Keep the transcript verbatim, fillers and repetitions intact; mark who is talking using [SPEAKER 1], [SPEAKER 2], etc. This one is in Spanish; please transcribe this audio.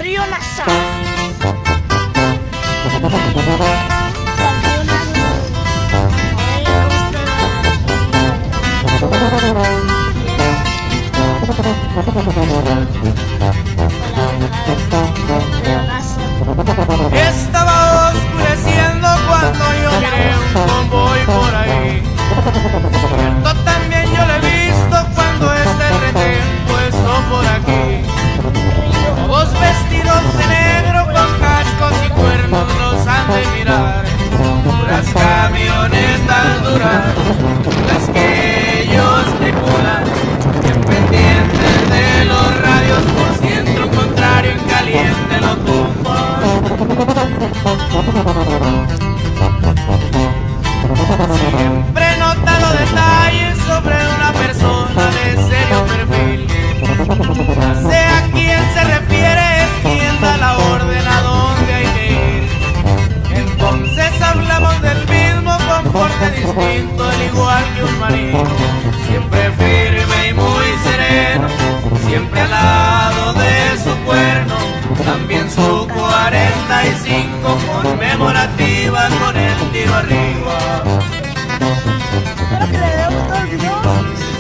[SPEAKER 1] Trío Nasal.
[SPEAKER 2] Estaba oscureciendo cuando yo miré un convoy por ahí. Cierto, también yo lo he visto cuando este retén puesto por aquí. Todos vestidos de negro con cascos y cuernos los han de mirar. Puras camionetas duras, las que ellos tripulan, bien pendientes de los radios por si en lo contrario en caliente lo tumban. Siempre he notado detalles sobre una persona de serio perfil. Ya sé a quién se refiere, es quien da la orden a dónde hay que ir. Entonces hablamos del mismo comporte distinto, al igual que un marino. Siempre firme y muy sereno, siempre al lado de su cuerno. También su cuarenta y cinco conmemorativa con el tiro arriba.
[SPEAKER 1] Espero que le dé gusto el video.